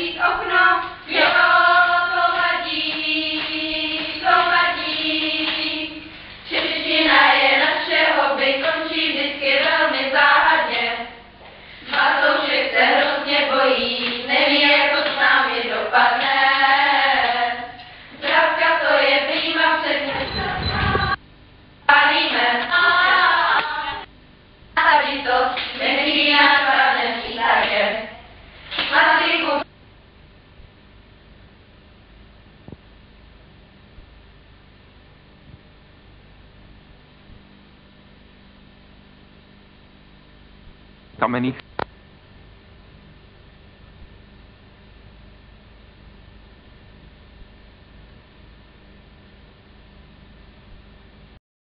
zavřít okno, jo, to vadí. Čeština je naše hobby, končí vždycky velmi záhadně. Matoušek se hrozně bojí, neví, jak to s námi dopadne. Zdravka to je prýma předmět. Pálíme. Tady to nechybí náš právě přítage. Matriku. Kamenných